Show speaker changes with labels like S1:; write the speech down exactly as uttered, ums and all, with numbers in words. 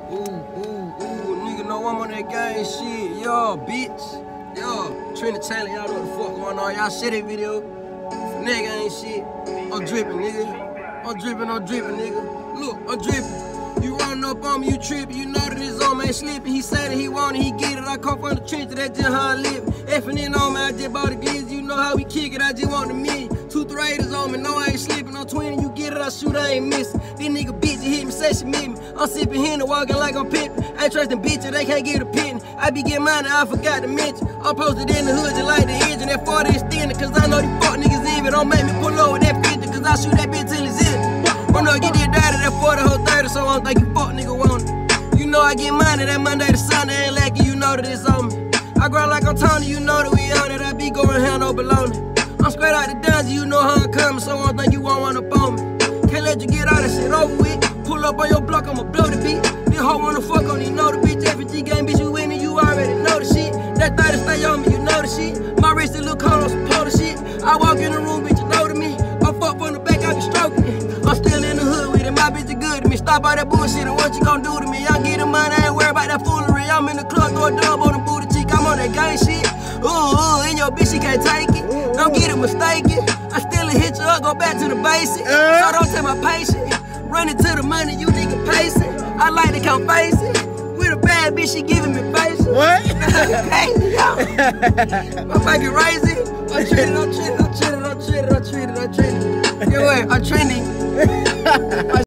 S1: Ooh, ooh, ooh, nigga know I'm on that gang shit. Yo, bitch. Yo, Trinity Taylor, y'all know what the fuck going on. Y'all share that video. Nigga ain't shit. I'm dripping, nigga. I'm dripping, I'm dripping, nigga. Look, I'm dripping. You running up on me, you tripping. You know that this old man slipping. He said that he want it, he get it. I come from the trenches, that's just how I live. Effing in on me, I just bought a glizzy. You know how we kick it, I just want the million. Two threaders on me, no I ain't slipping. I'm twenty, you get it, I shoot, I ain't missing. This nigga bitch, he hit me, say she meet me. I'm sipping Henny, walking like I'm pimping. I ain't trusting bitches, they can't get a penny. I be getting money, I forgot to mention. I'm posted in the hood just like the engine. That forty extended, cause I know these fuck niggas even. Don't make me pull over that fifty, cause I shoot that bitch till it's in. Wanna get this dirty, that forty, whole thirty, so I don't think you fuck nigga want it. You know I get money, that Monday to Sunday ain't lacking, you know that it's on me. I grow like I'm Tony, you know that we on it. I be going hand no baloney. I'm straight out the dungeon, you know how I'm coming, so I don't think you won't wanna bone me. Can't let you get all that shit over with. Pull up on your block, I'ma blow the beat. This hoe wanna fuck on, you know the bitch. F G game, bitch, you winning, you already know the shit. That thirty stay on me, you know the shit. My wrist, it look cold on some polar shit. I walk in the room, bitch, you know to me. I fuck from the back, I be stroking it. I'm still in the hood with it, my bitch is good to me. Stop all that bullshit and what you gon' do to me. I get the money, I ain't worried about that foolery. I'm in the club, throw a dub on the booty cheek. I'm on that gang shit. Ooh, ooh, and your bitch, she can't take it. Don't get it mistaken. I still hit you up, go back to the basics. So don't take my patience. Running to the money, you nigga pacing. I like to count faces. With a bad bitch, she giving me patience.
S2: What?
S1: Crazy, yo. My fucking crazy. I'm treated, I'm treated, I'm treated, I'm treated, I'm treated, I'm treated. Get away, I'm trending.